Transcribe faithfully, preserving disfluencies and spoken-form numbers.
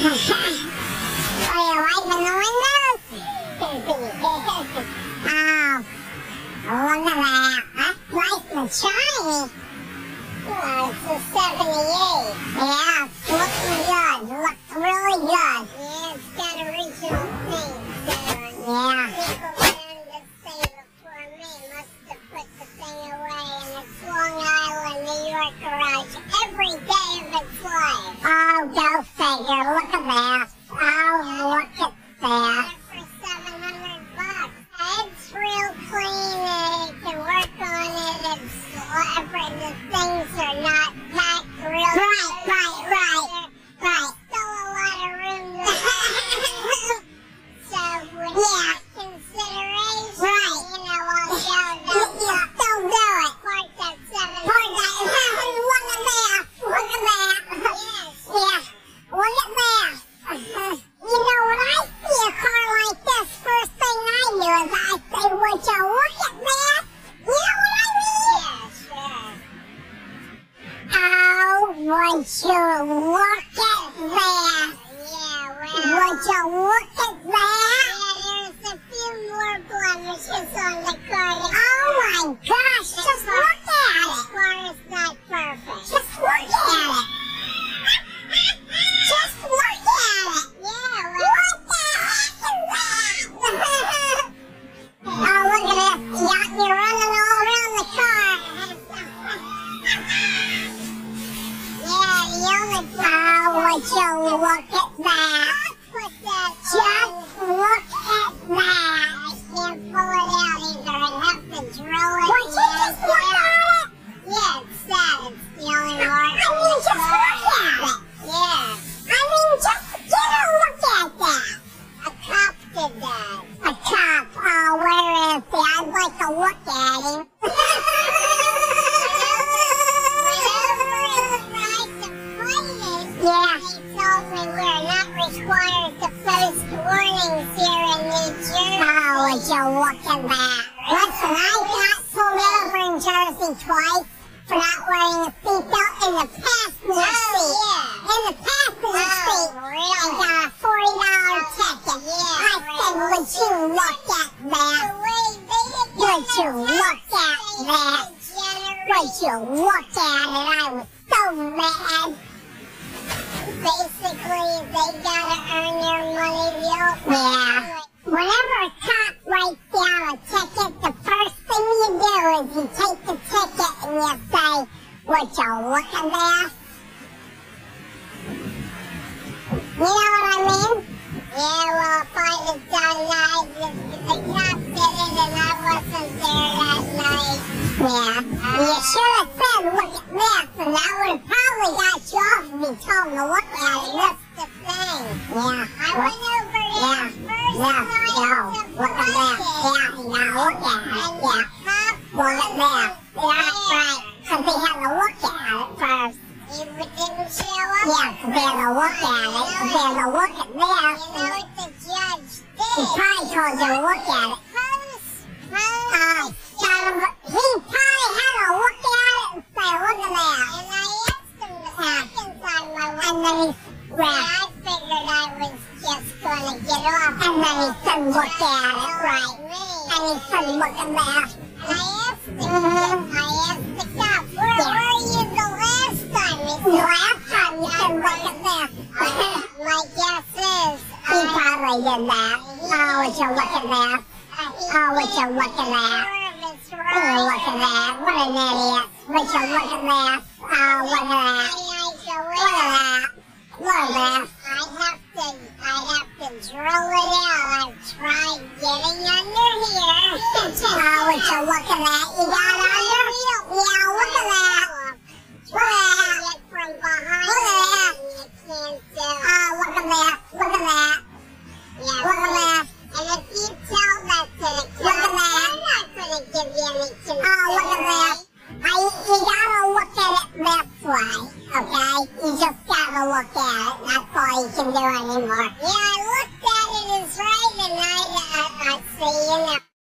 Are you wiping the windows? Oh, look at that. That's nice and shiny. Oh, it's a seventy-eight. Yeah, it's looking good. Looks really good. Yeah, it's got original things. Yeah. People down to say before me must have put the thing away in its Long Island, New York garage every day of its life. Oh, go figure. Look at that. Oh, look at that. For seven hundred bucks. It's real clean and you can work on it. It's whatever the things are not packed real. Right, right, right. Right. Still a lot of room there. So, with that consideration, right. You know, I'll go down. You still do it. Park that seven. Park that. Look at that. Look at that. Yes. Yeah. Look at that. You know, when I see a car like this, first thing I do is I say, would you look at that? You know what I mean? Yeah, sure. Oh, would you look at that? Yeah, well. Would you look at that? Yeah, there's a few more blemishes on the car. Oh my gosh, just look at it. The car is not perfect. Just look at it. Just look at it. Yeah, well. What the heck is that? Oh, look at this. Yeah, you're running all around the car. Yeah, the only problem. Oh, would you look at that? Put that Just look at that. I can't pull it out either. I have to drill it. Would you just look at it? Yeah, it's sad. It's the only mark. I mean, just look at it. Yeah. I mean, just get a look at that. A cop did that. A cop? Oh, where is he? I'd like to look at him. Yeah. He told me we're not required to post warnings here in New Jersey. Oh, would you look at that? Listen, I got pulled over in Jersey twice for not wearing a seatbelt in the passenger oh, seat. Yeah. In the passenger oh, seat. Really? I got a forty dollar ticket. Yeah, I said, really? Would you look at that? The way they would you look at that? Would you look at it? I was so mad. Basically, they gotta earn their money the old Yeah. Whenever a cop writes down a ticket, the first thing you do is you take the ticket and you say, would you look at that? You know what I mean? Yeah, well, if I'd have done that, the, the cop did it and I wasn't there that night. Yeah. Uh, you should have said, look at this, and that would have probably got you off if you told him to look at it. That's the thing. Yeah. I went over there yeah. first yeah. night. Yeah, no. Look at that. Yeah, now look at it. And yeah. Look at that. Yeah, right. Because they had to look at it first. He didn't show up? Yeah, because they had to look at it. Because they had to look at this. You know what the judge did? He probably told you to look at it. Post. Post. Uh, he probably had to look at it and say, look at that. And I asked him the second time I went. And then he well, I figured I was just going to get off. And then he said, look at it, right. And he said, look at that. And I asked him, mm-hmm. I asked the cop, where yeah. were you the last time? He said, the last time you said, look at this. My guess is he I, probably did that. Oh, would you look at that? Oh, would you look at that? Oh, look at that. What an idiot. Would you look at that? Oh, look at that. Look at that. Look at that. I'd have to, I'd have to drill it out. I've tried getting under here. Oh, would you look at that? You got under? Yeah, look at that. Look at that. From behind. Look at that. You can't do it. Oh, look at that. Look at that. Yeah, look at that. And if you tell that to the kid, I'm not going to give you any consideration. Oh, look at that. I, you gotta look at it this way, okay? You just gotta look at it. That's all you can do anymore. Yeah, I looked at it as right, and I, I, I see, you know.